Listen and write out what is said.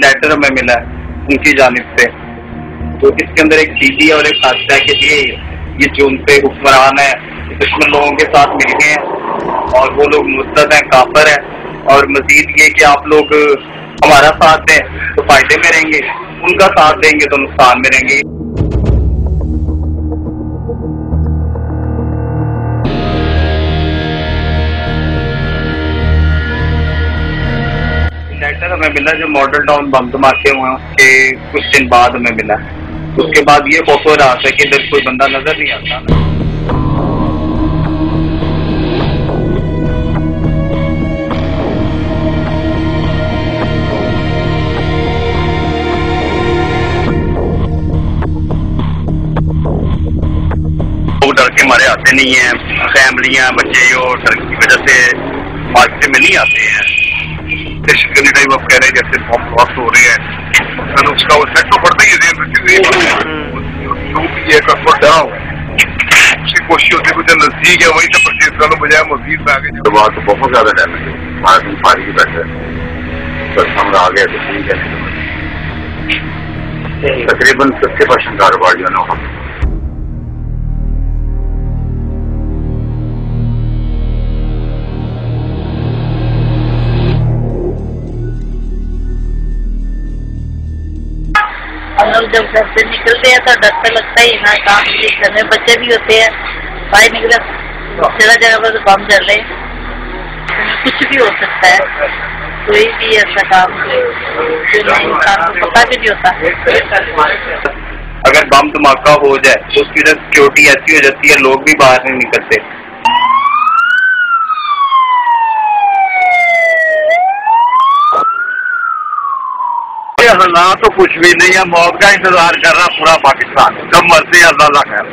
Letter हमें मिला है उनकी जानिब से। तो इसके अंदर एक चीज़ी है और एक हादसा है कि ये जो उनपे हुक्मरान है दुश्मन लोगों के साथ मिल गए हैं और वो लोग मुर्तद हैं, काफिर हैं, और मजीद ये कि आप लोग हमारा साथ दें तो फायदे में रहेंगे, उनका साथ देंगे तो नुकसान में रहेंगे। लेटर हमें मिला जो मॉडल टाउन बम धमाके हुए हैं उसके कुछ दिन बाद हमें मिला। उसके बाद ये खौफ हो रहा था कि इधर कोई बंदा नजर नहीं आता। लोग डर के मारे आते नहीं है, फैमिलियां बच्चे जो डर की वजह से मार्केट में नहीं आते हैं। दहशतगर्दी टाइप आप कह रहे हैं जैसे बहुत हो रहे हैं तो उसका इफेक्ट तो पड़ता ही है उसकी कोशिश होती है कुछ नजदीक है वही सब परचेज कर लो बजाय मजीद में आगे। तो बात तो बहुत ज्यादा डैमेज है, हमारा फारी की बैठे बस हम आ गए तो ठीक है। तकरीबन 50% कारोबार जो है ना हम लोग जब घर से निकलते हैं तो डर तो लगता ही ना, काम भी घर में बच्चे भी होते हैं, भाई निकला जगह जगह पर बम चल रहे कुछ भी हो सकता है, कोई भी ऐसा काम जो नहीं इंसान को पता भी नहीं होता। अगर बम धमाका हो जाए तो उसकी वजह सिक्योरिटी ऐसी हो जाती है लोग भी बाहर नहीं निकलते। हालात तो कुछ भी नहीं है, मौत का इंतजार कर रहा पूरा पाकिस्तान, जब मर्जी अल्लाह का खैर।